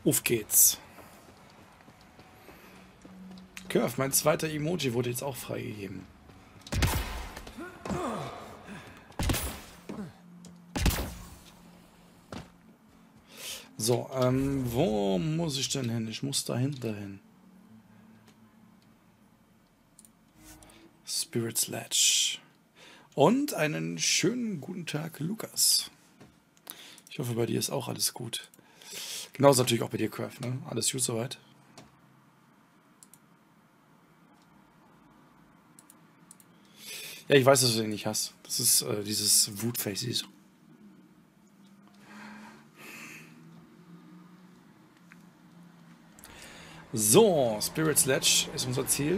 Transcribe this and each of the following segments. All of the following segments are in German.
Auf geht's. Curve, mein zweiter Emoji wurde jetzt auch freigegeben. So, wo muss ich denn hin? Ich muss dahinter hin. Spirit Sledge. Und einen schönen guten Tag, Lukas. Ich hoffe, bei dir ist auch alles gut. Genauso natürlich auch bei dir, Curve, ne? Alles gut soweit? Ja, ich weiß, dass du den nicht hast. Das ist dieses Wutfaces. So, Spirit Sledge ist unser Ziel.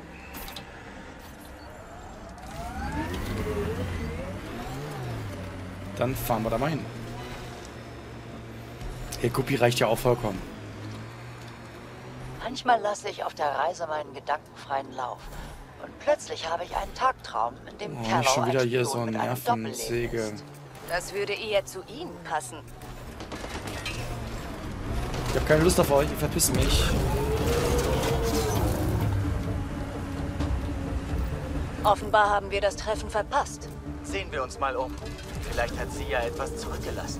Dann fahren wir da mal hin. Hey, Guppy reicht ja auch vollkommen. Manchmal lasse ich auf der Reise meinen gedankenfreien Lauf. Und plötzlich habe ich einen Tagtraum, in dem Oh, Carol nicht schon wieder ein hier Spion so ein mit einem Nervensäge. Doppelleben ist. Das würde eher zu Ihnen passen. Ich habe keine Lust auf euch, ihr verpisst mich. Offenbar haben wir das Treffen verpasst. Sehen wir uns mal um. Vielleicht hat sie ja etwas zurückgelassen.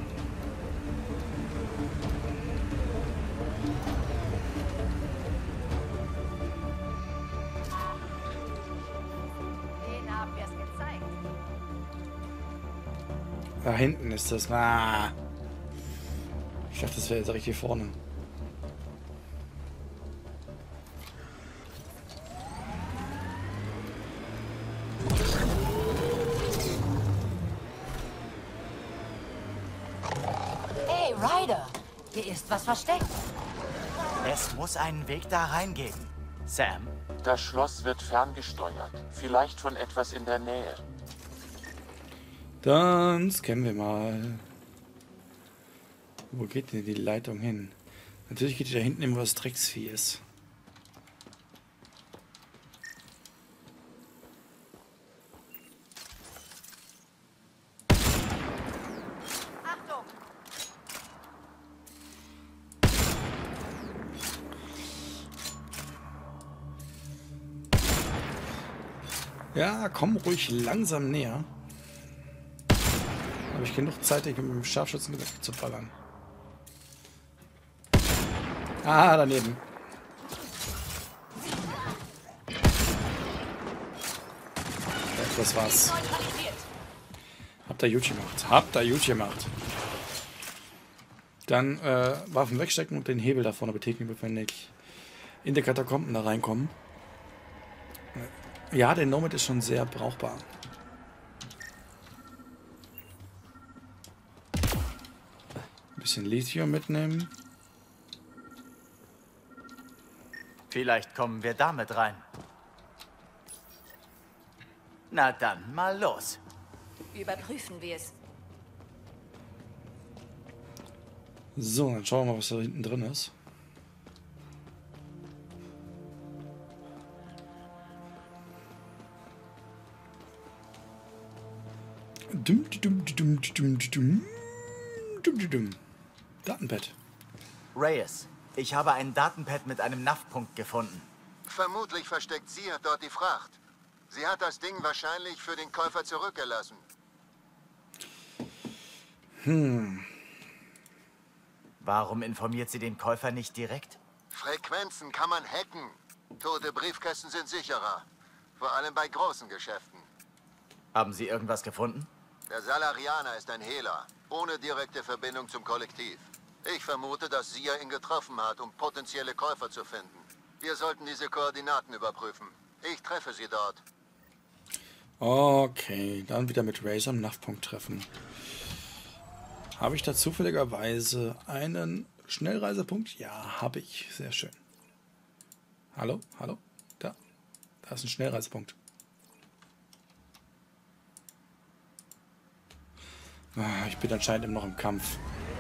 Denen haben wir es gezeigt. Da hinten ist das. Ah. Ich dachte, das wäre jetzt richtig vorne. Hey, Ryder! Hier ist was versteckt. Es muss einen Weg da reingeben. Sam? Das Schloss wird ferngesteuert. Vielleicht von etwas in der Nähe. Dann scannen wir mal. Wo geht denn die Leitung hin? Natürlich geht die da hinten immer was Drecksvieh ist. Achtung! Ja, komm ruhig langsam näher. Habe ich genug Zeit, dich mit dem Scharfschützengewehr zu ballern. Ah, daneben. Ja, das war's. Habt ihr gut gemacht. Habt ihr gut gemacht. Dann Waffen wegstecken und den Hebel da vorne betätigen, wenn ich in die Katakomben da reinkommen. Ja, der Nomad ist schon sehr brauchbar. Ein bisschen Lithium mitnehmen. Vielleicht kommen wir damit rein. Na dann, mal los. Überprüfen wir es. So, dann schauen wir mal, was da hinten drin ist. Datenpad. Reyes, ich habe ein Datenpad mit einem NAV-Punkt gefunden. Vermutlich versteckt sie dort die Fracht. Sie hat das Ding wahrscheinlich für den Käufer zurückgelassen. Warum informiert sie den Käufer nicht direkt? Frequenzen kann man hacken. Tote Briefkästen sind sicherer. Vor allem bei großen Geschäften. Haben Sie irgendwas gefunden? Der Salarianer ist ein Hehler, ohne direkte Verbindung zum Kollektiv. Ich vermute, dass Sia ihn getroffen hat, um potenzielle Käufer zu finden. Wir sollten diese Koordinaten überprüfen. Ich treffe sie dort. Okay, dann wieder mit Razor am NAV-Punkt treffen. Habe ich da zufälligerweise einen Schnellreisepunkt? Ja, habe ich. Sehr schön. Hallo? Hallo? Da. Da ist ein Schnellreisepunkt. Ah, ich bin anscheinend immer noch im Kampf.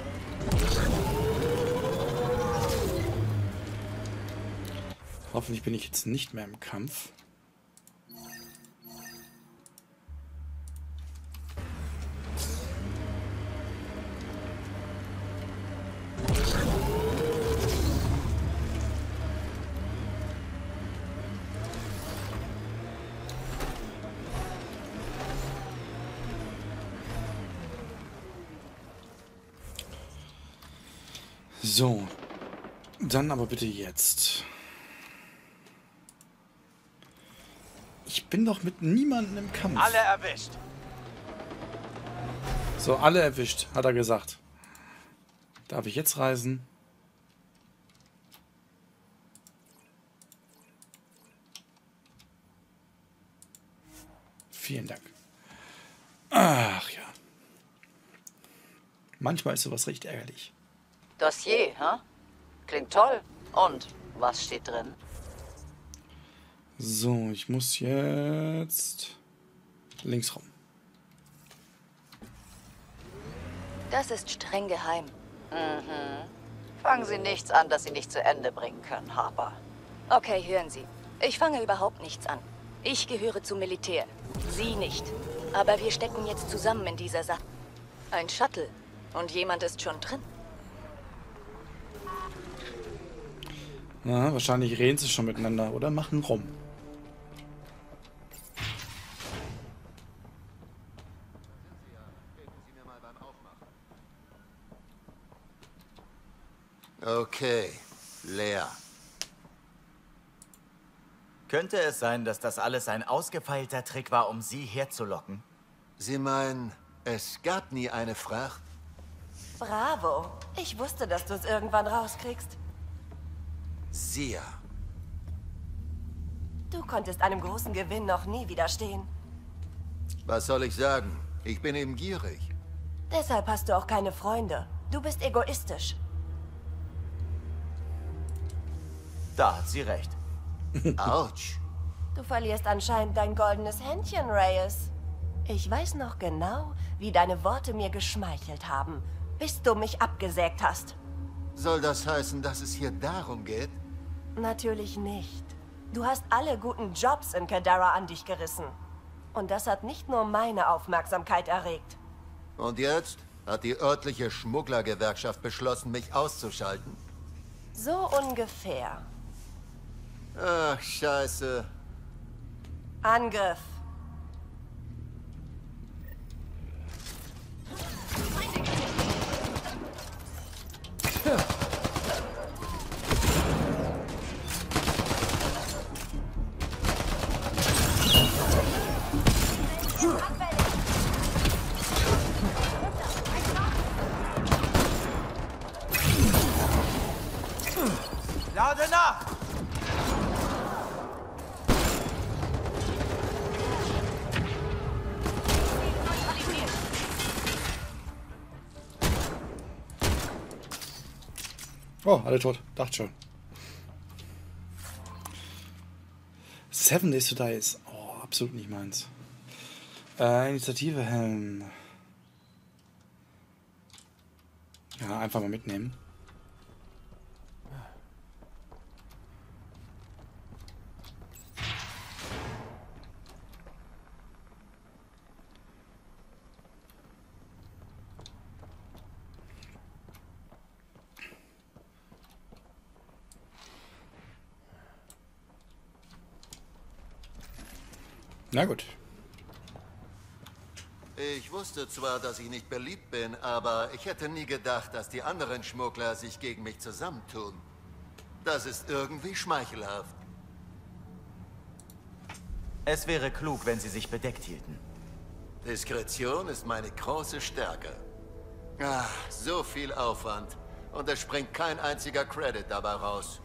Hoffentlich bin ich jetzt nicht mehr im Kampf. So. Dann aber bitte jetzt. Ich bin doch mit niemandem im Kampf. Alle erwischt. So, alle erwischt, hat er gesagt. Darf ich jetzt reisen? Vielen Dank. Ach ja. Manchmal ist sowas recht ärgerlich. Dossier, hä? Klingt toll. Und was steht drin? So, ich muss jetzt links rum. Das ist streng geheim. Fangen Sie nichts an, das Sie nicht zu Ende bringen können, Harper. Okay, hören Sie. Ich fange überhaupt nichts an. Ich gehöre zum Militär. Sie nicht. Aber wir stecken jetzt zusammen in dieser Sache. Ein Shuttle. Und jemand ist schon drin. Na, wahrscheinlich reden sie schon miteinander oder machen rum. Okay, leer. Könnte es sein, dass das alles ein ausgefeilter Trick war, um Sie herzulocken? Sie meinen, es gab nie eine Fracht? Bravo. Ich wusste, dass du es irgendwann rauskriegst. Sia. Du konntest einem großen Gewinn noch nie widerstehen. Was soll ich sagen? Ich bin eben gierig. Deshalb hast du auch keine Freunde. Du bist egoistisch. Da hat sie recht. Autsch. Du verlierst anscheinend dein goldenes Händchen, Reyes. Ich weiß noch genau, wie deine Worte mir geschmeichelt haben, bis du mich abgesägt hast. Soll das heißen, dass es hier darum geht? Natürlich nicht. Du hast alle guten Jobs in Kadara an dich gerissen. Und das hat nicht nur meine Aufmerksamkeit erregt. Und jetzt hat die örtliche Schmugglergewerkschaft beschlossen, mich auszuschalten? So ungefähr. Ach, scheiße. Angriff. Lade nach! Oh, alle tot. Dachte schon. 7 Days to Die ist absolut nicht meins. Initiative Helm. Ja, einfach mal mitnehmen. Na gut. Ich wusste zwar, dass ich nicht beliebt bin, aber ich hätte nie gedacht, dass die anderen Schmuggler sich gegen mich zusammentun. Das ist irgendwie schmeichelhaft. Es wäre klug, wenn Sie sich bedeckt hielten. Diskretion ist meine große Stärke. Ach, so viel Aufwand. Und es springt kein einziger Credit dabei raus.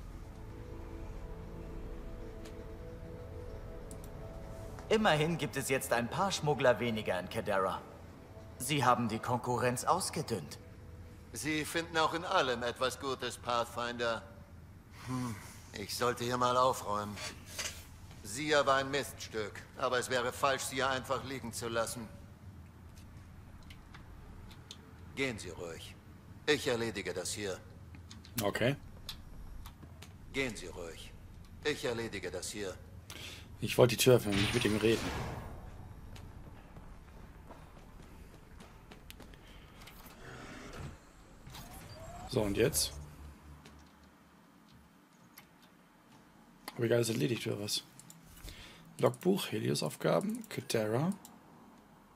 Immerhin gibt es jetzt ein paar Schmuggler weniger in Kadara. Sie haben die Konkurrenz ausgedünnt. Sie finden auch in allem etwas Gutes, Pathfinder. Ich sollte hier mal aufräumen. Sia war ein Miststück, aber es wäre falsch, sie hier einfach liegen zu lassen. Gehen Sie ruhig. Ich erledige das hier. Okay. Gehen Sie ruhig. Ich erledige das hier. Ich wollte die Tür öffnen und nicht mit ihm reden. So, und jetzt? Habe ich alles erledigt oder was? Logbuch, Helios-Aufgaben, Kadara.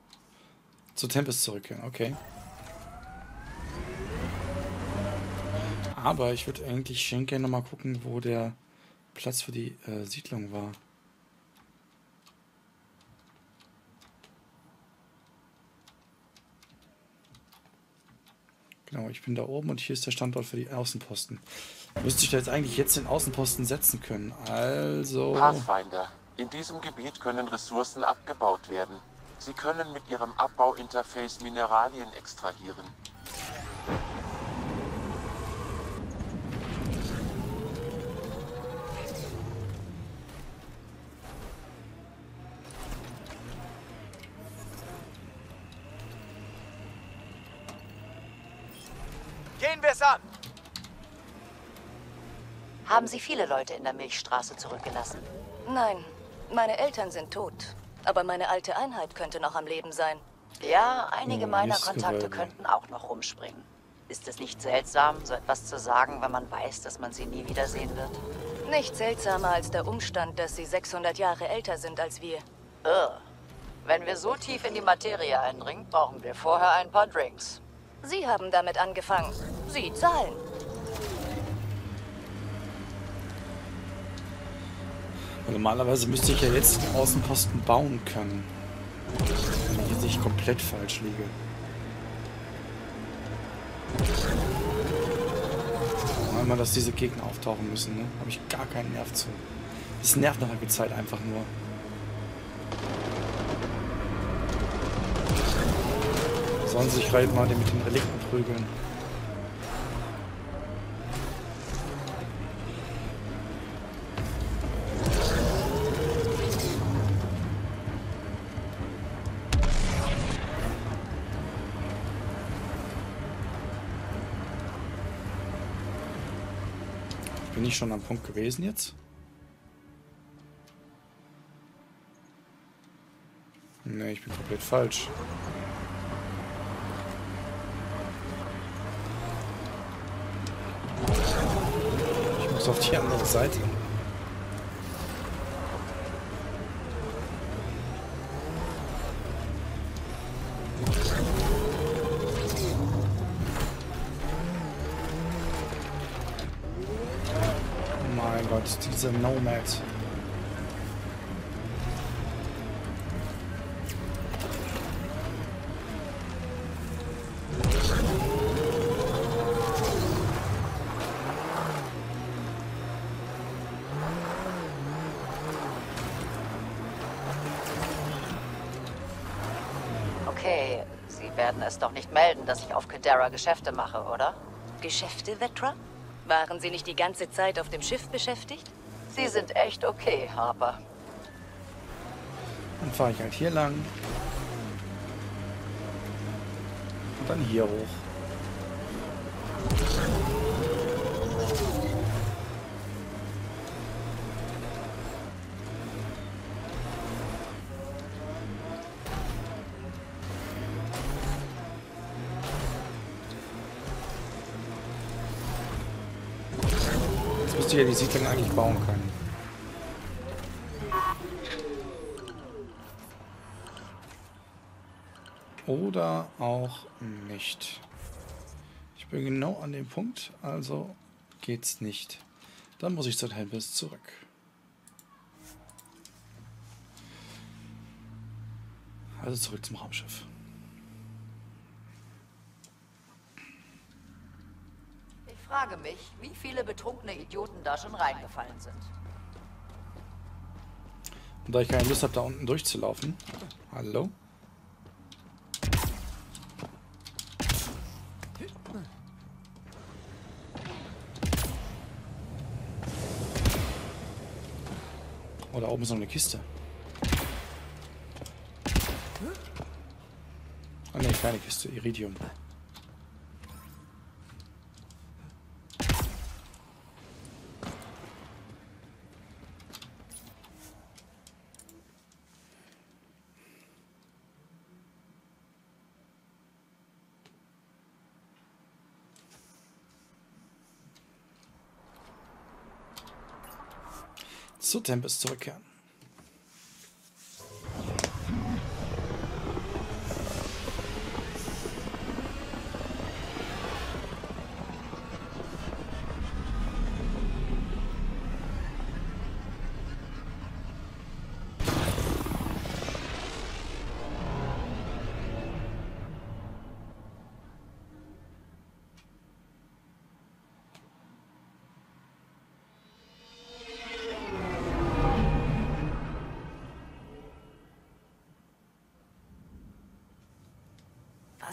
Zu Tempest zurückkehren, okay. Aber ich würde eigentlich schon gerne mal gucken, wo der Platz für die Siedlung war. Genau, ich bin da oben und hier ist der Standort für die Außenposten. Müsste ich da jetzt den Außenposten setzen können. Also... Pathfinder. In diesem Gebiet können Ressourcen abgebaut werden. Sie können mit ihrem Abbauinterface Mineralien extrahieren. Gehen wir es an! Haben Sie viele Leute in der Milchstraße zurückgelassen? Nein, meine Eltern sind tot. Aber meine alte Einheit könnte noch am Leben sein. Ja, einige meiner Mistgewölbe. Kontakte könnten auch noch rumspringen. Ist es nicht seltsam, so etwas zu sagen, wenn man weiß, dass man sie nie wiedersehen wird? Nicht seltsamer als der Umstand, dass sie 600 Jahre älter sind als wir. Wenn wir so tief in die Materie eindringen, brauchen wir vorher ein paar Drinks. Sie haben damit angefangen. Sie zahlen. Normalerweise müsste ich ja jetzt den Außenposten bauen können. Wenn ich jetzt nicht komplett falsch liege. Einmal, dass diese Gegner auftauchen müssen, ne? Habe ich gar keinen Nerv zu. Das nervt nach einer Zeit einfach nur. Sollen sie sich halt mal mit den Relikten prügeln. Bin ich schon am Punkt gewesen jetzt? Ne, ich bin komplett falsch. Ich muss auf die andere Seite. Mein Gott, diese Nomad. Okay, Sie werden es doch nicht melden, dass ich auf Kadera Geschäfte mache, oder? Geschäfte, Vetra? Waren Sie nicht die ganze Zeit auf dem Schiff beschäftigt? Sie sind echt okay, Harper. Dann fahre ich halt hier lang. Und dann hier hoch. Jetzt müsste ich ja die Siedlung eigentlich bauen können. Oder auch nicht. Ich bin genau an dem Punkt, also geht's nicht. Dann muss ich zu Helmbis zurück. Also zurück zum Raumschiff. Ich frage mich, wie viele betrunkene Idioten da schon reingefallen sind. Und da ich keine Lust habe, da unten durchzulaufen. Hallo? Oh, da oben ist noch eine Kiste. Ah ne, keine Kiste, Iridium. Zu Tempest zurückkehren.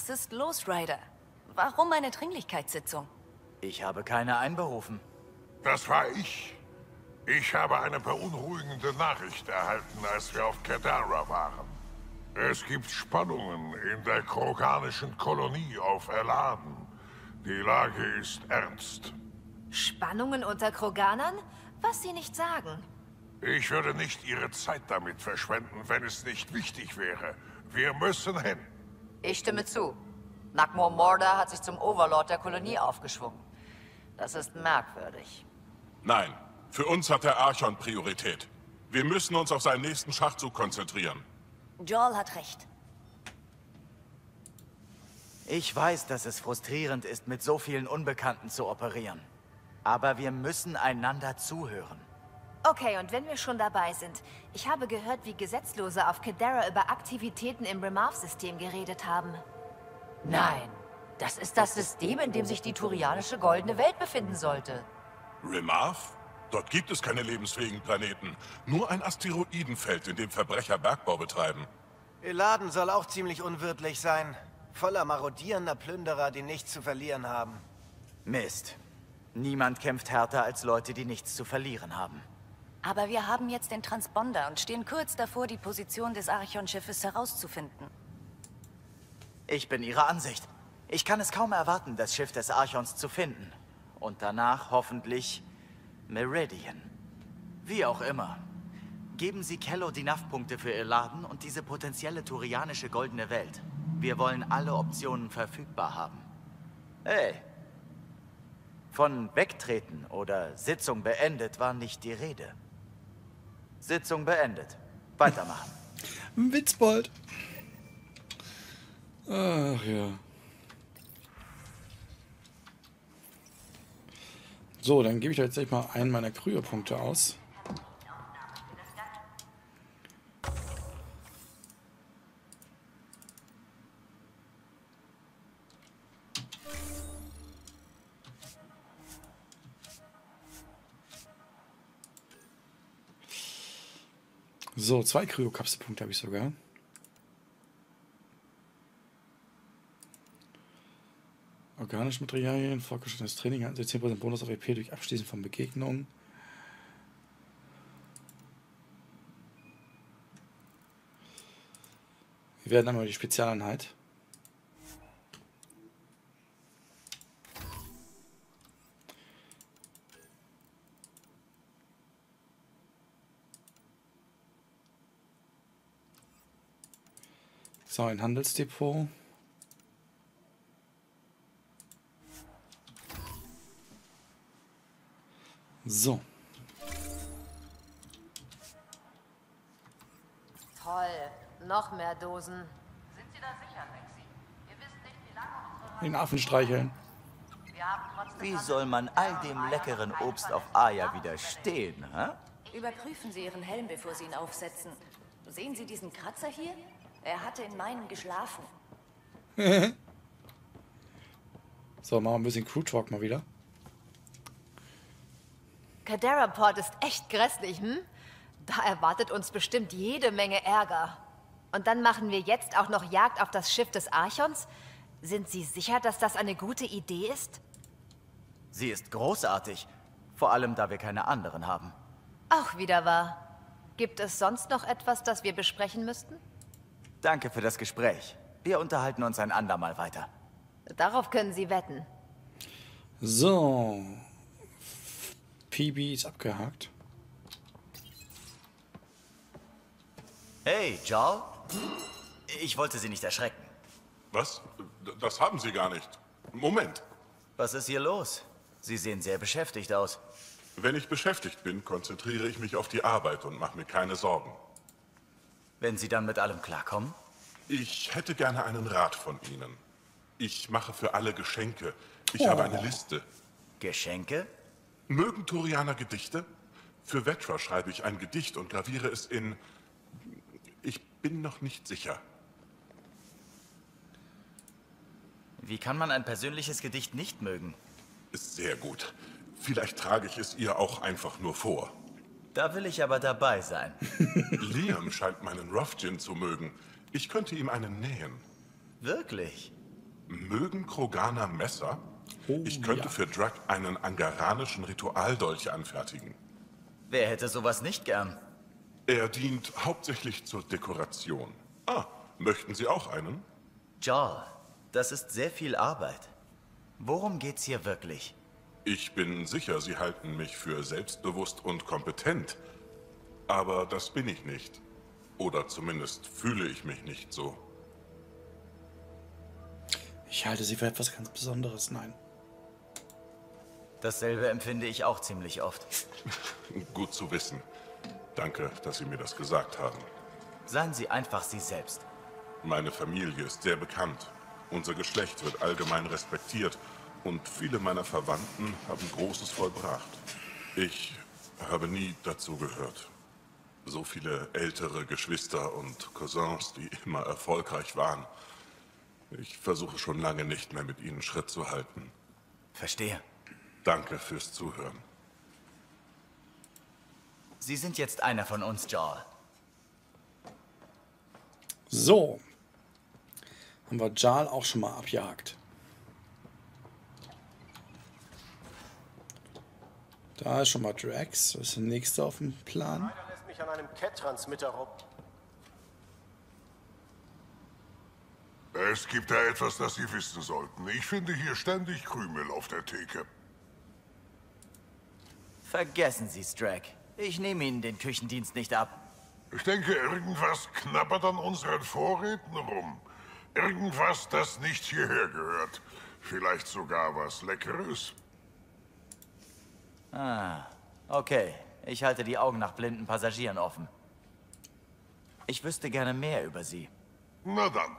Was ist los, Ryder? Warum eine Dringlichkeitssitzung? Ich habe keine einberufen. Das war ich. Ich habe eine beunruhigende Nachricht erhalten, als wir auf Kadara waren. Es gibt Spannungen in der kroganischen Kolonie auf Eladen. Die Lage ist ernst. Spannungen unter Kroganern? Was Sie nicht sagen. Ich würde nicht Ihre Zeit damit verschwenden, wenn es nicht wichtig wäre. Wir müssen hin. Ich stimme zu. Nakmor Morda hat sich zum Overlord der Kolonie aufgeschwungen. Das ist merkwürdig. Nein, für uns hat der Archon Priorität. Wir müssen uns auf seinen nächsten Schachzug konzentrieren. Joel hat recht. Ich weiß, dass es frustrierend ist, mit so vielen Unbekannten zu operieren. Aber wir müssen einander zuhören. Okay, und wenn wir schon dabei sind. Ich habe gehört, wie Gesetzlose auf Kadara über Aktivitäten im Remarv-System geredet haben. Nein, das ist das System, in dem sich die turianische goldene Welt befinden sollte. Remarv? Dort gibt es keine lebensfähigen Planeten. Nur ein Asteroidenfeld, in dem Verbrecher Bergbau betreiben. Eladen soll auch ziemlich unwirtlich sein. Voller marodierender Plünderer, die nichts zu verlieren haben. Mist. Niemand kämpft härter als Leute, die nichts zu verlieren haben. Aber wir haben jetzt den Transponder und stehen kurz davor, die Position des Archon-Schiffes herauszufinden. Ich bin Ihrer Ansicht. Ich kann es kaum erwarten, das Schiff des Archons zu finden. Und danach hoffentlich Meridian. Wie auch immer. Geben Sie Kello die NAV-Punkte für Eladen und diese potenzielle turianische goldene Welt. Wir wollen alle Optionen verfügbar haben. Hey. Von Wegtreten oder Sitzung beendet war nicht die Rede. Sitzung beendet. Weitermachen. Witzbold. Ach ja. So, dann gebe ich jetzt gleich mal einen meiner Kryopunkte aus. So, 2 Kryokapselpunkte habe ich sogar. Organische Materialien, fortgeschrittenes Training, hatten Sie 10% Bonus auf EP durch Abschließen von Begegnungen. Wir werden einmal die Spezialeinheit. So, ein Handelsdepot. So. Toll. Noch mehr Dosen. Sind Sie da sicher, Lexi? Wir wissen nicht, wie lange unsere... Den Affen streicheln. Wir haben trotzdem... Wie soll man all dem leckeren Obst auf Aya widerstehen, hä? Überprüfen Sie Ihren Helm, bevor Sie ihn aufsetzen. Sehen Sie diesen Kratzer hier? Er hatte in meinem geschlafen. So, machen wir ein bisschen Crew-Talk mal wieder. Kadara Port ist echt grässlich, hm? Da erwartet uns bestimmt jede Menge Ärger. Und dann machen wir jetzt auch noch Jagd auf das Schiff des Archons? Sind Sie sicher, dass das eine gute Idee ist? Sie ist großartig. Vor allem, da wir keine anderen haben. Auch wieder wahr. Gibt es sonst noch etwas, das wir besprechen müssten? Danke für das Gespräch. Wir unterhalten uns ein andermal weiter. Darauf können Sie wetten. So. PB ist abgehakt. Hey, Joel. Ich wollte Sie nicht erschrecken. Was? Das haben Sie gar nicht. Moment. Was ist hier los? Sie sehen sehr beschäftigt aus. Wenn ich beschäftigt bin, konzentriere ich mich auf die Arbeit und mache mir keine Sorgen. Wenn Sie dann mit allem klarkommen? Ich hätte gerne einen Rat von Ihnen. Ich mache für alle Geschenke. Ich habe eine Liste. Geschenke? Mögen Turianer Gedichte? Für Vetra schreibe ich ein Gedicht und graviere es in... Ich bin noch nicht sicher. Wie kann man ein persönliches Gedicht nicht mögen? Ist sehr gut. Vielleicht trage ich es ihr auch einfach nur vor. Da will ich aber dabei sein. Liam scheint meinen Roughgin zu mögen. Ich könnte ihm einen nähen. Wirklich? Mögen Kroganer Messer? Ich könnte für Drug einen angaranischen Ritualdolch anfertigen. Wer hätte sowas nicht gern? Er dient hauptsächlich zur Dekoration. Ah, möchten Sie auch einen? Jaal, das ist sehr viel Arbeit. Worum geht's hier wirklich? Ich bin sicher, Sie halten mich für selbstbewusst und kompetent. Aber das bin ich nicht. Oder zumindest fühle ich mich nicht so. Ich halte sie für etwas ganz Besonderes, nein. Dasselbe empfinde ich auch ziemlich oft. Gut zu wissen. Danke, dass Sie mir das gesagt haben. Seien Sie einfach Sie selbst. Meine Familie ist sehr bekannt. Unser Geschlecht wird allgemein respektiert und viele meiner Verwandten haben Großes vollbracht. Ich habe nie dazu gehört. So viele ältere Geschwister und Cousins, die immer erfolgreich waren. Ich versuche schon lange nicht mehr mit ihnen Schritt zu halten. Verstehe. Danke fürs Zuhören. Sie sind jetzt einer von uns, Jaal. So. Haben wir Jaal auch schon mal abjagt. Da ist schon mal Drax. Was ist der nächste auf dem Plan? Leider lässt mich an einem CAT-Transmitter rum. Es gibt da etwas, das Sie wissen sollten. Ich finde hier ständig Krümel auf der Theke. Vergessen Sie's, Drag. Ich nehme Ihnen den Küchendienst nicht ab. Ich denke, irgendwas knabbert an unseren Vorräten rum. Irgendwas, das nicht hierher gehört. Vielleicht sogar was Leckeres. Ah, okay. Ich halte die Augen nach blinden Passagieren offen. Ich wüsste gerne mehr über Sie. Na dann.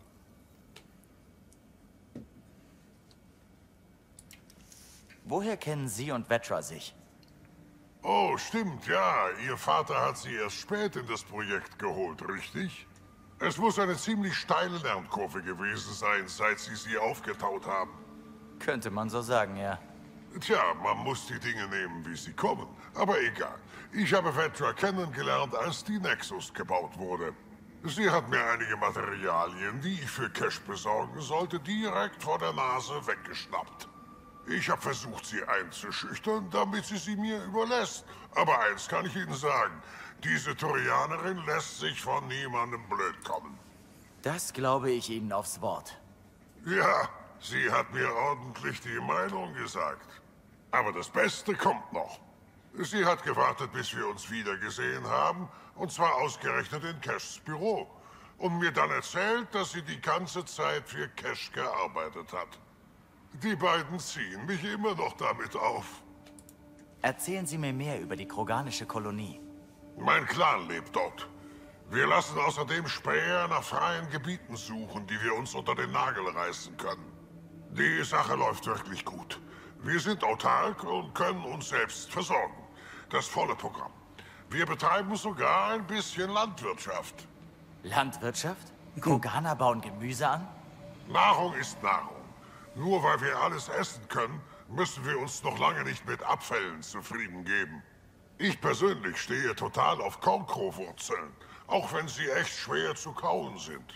Woher kennen Sie und Vetra sich? Oh, stimmt, ja. Ihr Vater hat Sie erst spät in das Projekt geholt, richtig? Es muss eine ziemlich steile Lernkurve gewesen sein, seit Sie aufgetaut haben. Könnte man so sagen, ja. Tja, man muss die Dinge nehmen, wie sie kommen. Aber egal. Ich habe Vetra kennengelernt, als die Nexus gebaut wurde. Sie hat mir einige Materialien, die ich für Cash besorgen sollte, direkt vor der Nase weggeschnappt. Ich habe versucht, sie einzuschüchtern, damit sie mir überlässt. Aber eins kann ich Ihnen sagen. Diese Turianerin lässt sich von niemandem blöd kommen. Das glaube ich Ihnen aufs Wort. Ja, sie hat mir ordentlich die Meinung gesagt. Aber das Beste kommt noch. Sie hat gewartet, bis wir uns wiedergesehen haben, und zwar ausgerechnet in Cashs Büro. Und mir dann erzählt, dass sie die ganze Zeit für Cash gearbeitet hat. Die beiden ziehen mich immer noch damit auf. Erzählen Sie mir mehr über die kroganische Kolonie. Mein Clan lebt dort. Wir lassen außerdem Späher nach freien Gebieten suchen, die wir uns unter den Nagel reißen können. Die Sache läuft wirklich gut. Wir sind autark und können uns selbst versorgen. Das volle Programm. Wir betreiben sogar ein bisschen Landwirtschaft. Landwirtschaft? Kroganer bauen Gemüse an? Nahrung ist Nahrung. Nur weil wir alles essen können, müssen wir uns noch lange nicht mit Abfällen zufrieden geben. Ich persönlich stehe total auf Kornkrohwurzeln, auch wenn sie echt schwer zu kauen sind.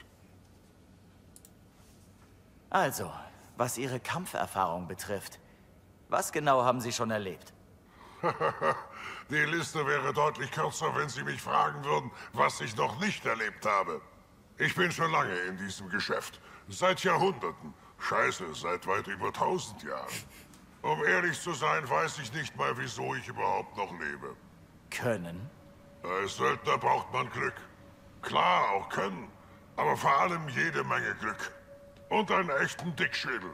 Also, was Ihre Kampferfahrung betrifft, was genau haben Sie schon erlebt? Die Liste wäre deutlich kürzer, wenn Sie mich fragen würden, was ich noch nicht erlebt habe. Ich bin schon lange in diesem Geschäft, seit Jahrhunderten. Scheiße, seit weit über 1000 Jahren. Um ehrlich zu sein, weiß ich nicht mal, wieso ich überhaupt noch lebe. Können? Als Söldner braucht man Glück. Klar, auch Können, aber vor allem jede Menge Glück. Und einen echten Dickschädel.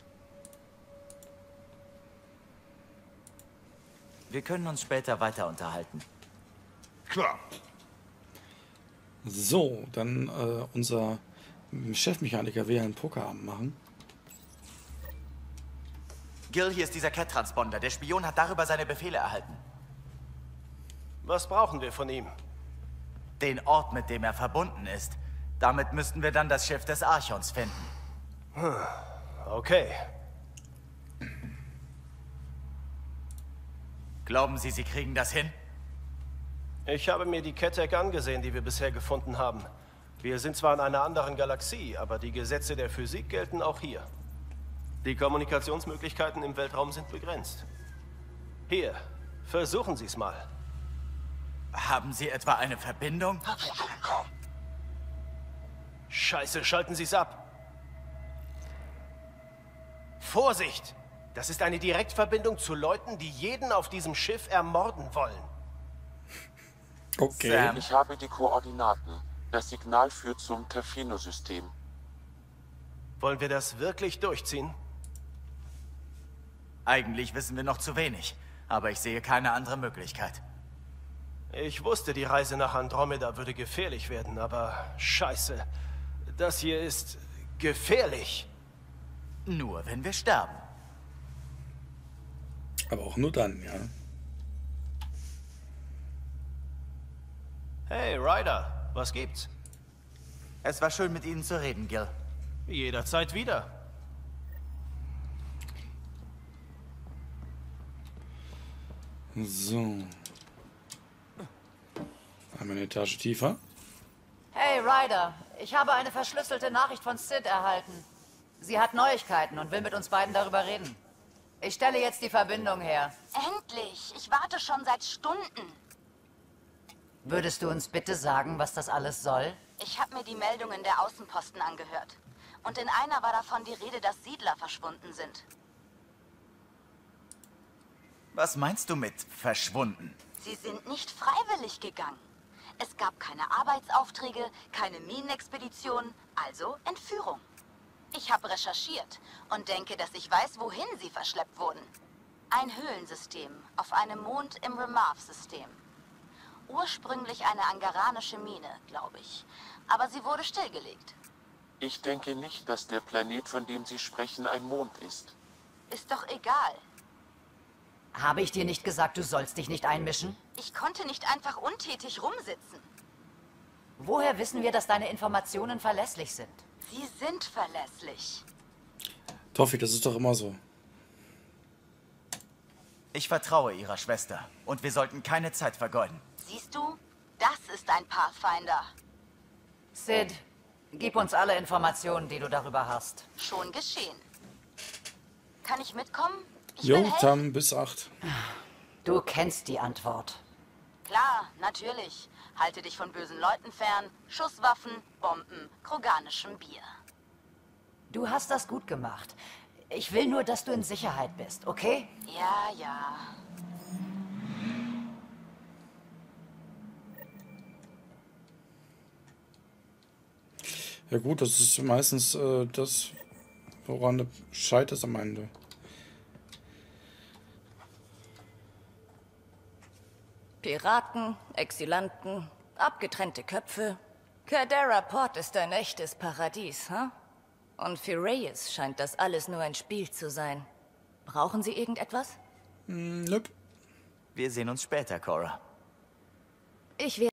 Wir können uns später weiter unterhalten. Klar. So, dann unser Chefmechaniker will einen Pokerabend machen. Gil, hier ist dieser CAT-Transponder. Der Spion hat darüber seine Befehle erhalten. Was brauchen wir von ihm? Den Ort, mit dem er verbunden ist. Damit müssten wir dann das Schiff des Archons finden. Okay. Glauben Sie, Sie kriegen das hin? Ich habe mir die Ketek angesehen, die wir bisher gefunden haben. Wir sind zwar in einer anderen Galaxie, aber die Gesetze der Physik gelten auch hier. Die Kommunikationsmöglichkeiten im Weltraum sind begrenzt. Hier, versuchen Sie es mal. Haben Sie etwa eine Verbindung? Scheiße, schalten Sie es ab. Vorsicht! Das ist eine Direktverbindung zu Leuten, die jeden auf diesem Schiff ermorden wollen. Okay. Sam. Ich habe die Koordinaten. Das Signal führt zum Terfino-System. Wollen wir das wirklich durchziehen? Eigentlich wissen wir noch zu wenig, aber ich sehe keine andere Möglichkeit. Ich wusste, die Reise nach Andromeda würde gefährlich werden, aber scheiße. Das hier ist gefährlich. Nur wenn wir sterben. Aber auch nur dann, ja. Hey, Ryder, was gibt's? Es war schön, mit Ihnen zu reden, Gil. Jederzeit wieder. So. Einmal eine Etage tiefer. Hey, Ryder. Ich habe eine verschlüsselte Nachricht von Sid erhalten. Sie hat Neuigkeiten und will mit uns beiden darüber reden. Ich stelle jetzt die Verbindung her. Endlich! Ich warte schon seit Stunden. Würdest du uns bitte sagen, was das alles soll? Ich habe mir die Meldungen der Außenposten angehört. Und in einer war davon die Rede, dass Siedler verschwunden sind. Was meinst du mit verschwunden? Sie sind nicht freiwillig gegangen. Es gab keine Arbeitsaufträge, keine Minenexpedition, also Entführung. Ich habe recherchiert und denke, dass ich weiß, wohin sie verschleppt wurden. Ein Höhlensystem auf einem Mond im Remarv-System. Ursprünglich eine angaranische Mine, glaube ich. Aber sie wurde stillgelegt. Ich denke nicht, dass der Planet, von dem Sie sprechen, ein Mond ist. Ist doch egal. Habe ich dir nicht gesagt, du sollst dich nicht einmischen? Ich konnte nicht einfach untätig rumsitzen. Woher wissen wir, dass deine Informationen verlässlich sind? Sie sind verlässlich. Toffi, das ist doch immer so. Ich vertraue Ihrer Schwester und wir sollten keine Zeit vergeuden. Siehst du? Das ist ein Pathfinder. Sid, gib uns alle Informationen, die du darüber hast. Schon geschehen. Kann ich mitkommen? Ich Jo, will helfen. Tam, bis 8. Du kennst die Antwort. Klar, natürlich. Halte dich von bösen Leuten fern. Schusswaffen, Bomben, kroganischem Bier. Du hast das gut gemacht. Ich will nur, dass du in Sicherheit bist, okay? Ja, ja. Ja gut, das ist meistens das, woran du scheiterst am Ende. Piraten, Exilanten, abgetrennte Köpfe. Cadera Port ist ein echtes Paradies, hm? Und für Reyes scheint das alles nur ein Spiel zu sein. Brauchen Sie irgendetwas? Nope. Wir sehen uns später, Cora. Ich werde